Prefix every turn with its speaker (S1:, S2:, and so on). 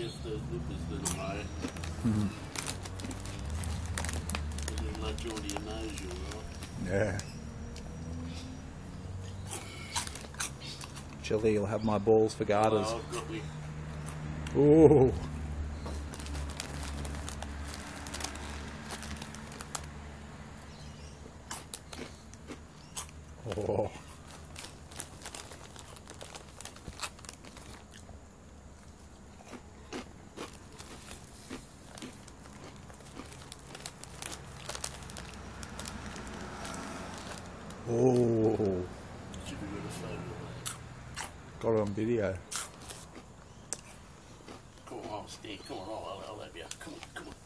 S1: if the loopers didn't know.
S2: Mm.
S1: And then let you into your nose, you're right.
S2: Yeah. Chili, you'll have my balls for garters.
S1: Oh, I've got me.
S2: Ooh. Oh. Oh.
S1: Should be good a photo.
S2: Got it on video.
S1: Come on, Steve. Come on, I'll have you. Come on, come on.